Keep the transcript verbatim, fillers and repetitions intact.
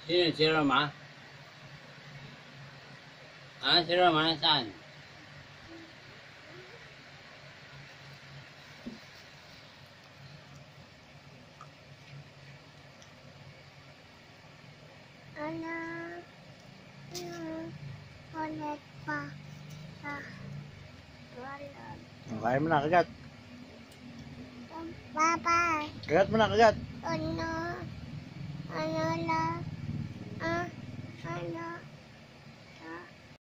Sino si Roma? Ah, si Roma nasaan? Ano? Ano? Ulit pa. Ah. Wala. Kaya mo na, kagat. Bye-bye. Kagat mo na, kagat. Ano? Ano lang? Ah? Ano?